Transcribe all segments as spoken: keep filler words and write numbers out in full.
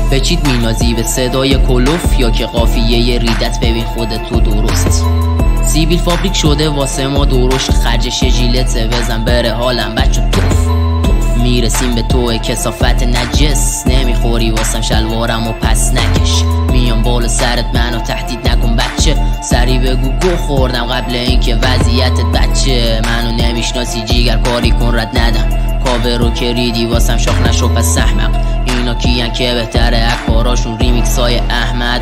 به چیت مینازی؟ به صدای کلوف یا که قافیه ریدت؟ ببین خودت تو درست. سیبیل فابریک شده واسه ما درشت، خرجش ژیلت بزن بره حالم بچه توف توف. میرسیم به تو کسافت نجس، نمیخوری واسم شلوارم و پس نکش. میام بالا سرت منو تهدید نکن بچه، سری بگو گو خوردم قبل اینکه وضعیتت بچه. منو نمیشناسی جیگر کاری کن رد ندم، کاور رو که ریدی واسم شاخ نشو پس احمق. اینا کیان که بهتره اکاراشون ریمیکس های احمد.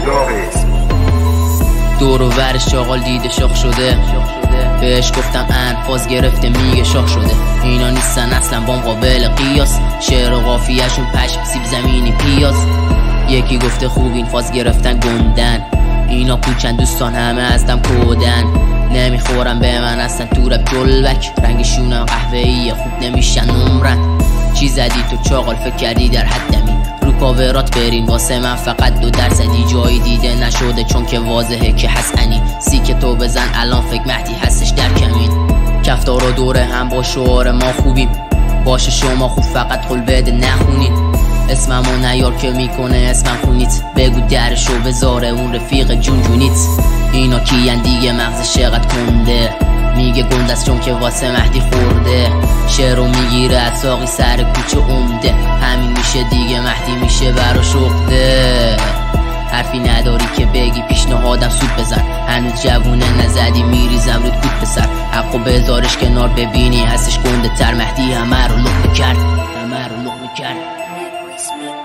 دور و ورش چاقال دیده شاخ شده، بهش گفتم انفاز گرفته میگه شاخ شده. اینا نیستن اصلا بام قابل قیاس، شعر و قافیه‌شون پشم سیب زمینی پیاز. یکی گفته خوب این فاز گرفتن گندن، اینا کوچن دوستان همه ازدم کودن. نمیخورم به من اصلا تو رب جلوک، رنگشونم قهوه‌ایه خوب نمیشن نمرن. چی زدی تو چاقال فکر کردی در حدمی؟ رو کاورات برین واسه من فقط دو درصدی، جایی دیده نشده چون که واضحه که حسنی. سی که تو بزن الان فکر مهدی هستش در کمین. کفتار و دوره هم با شعار ما خوبیم، باشه شما خوب فقط قول بده نخونید. اسممو نیار که میکنه اسمم خونیت، بگو درشو بذاره اون رفیق جون جونیت. اینا کیان دیگه مغز شقت کنده، میگه گندست چون که واسه مهدی خورده. شعرو میگیره از ساقی سر کوچه عمده، همین میشه دیگه مهدی میشه برا شقده. حرفی نداری که بگی پیشنهادم سود بزن، هنوز جوونه نزدی میریزم رود کود پسر. حقو بذارش کنار ببینی هستش گنده تر، مهدی همه رو لقمه کرد، همه رو لقمه کرد.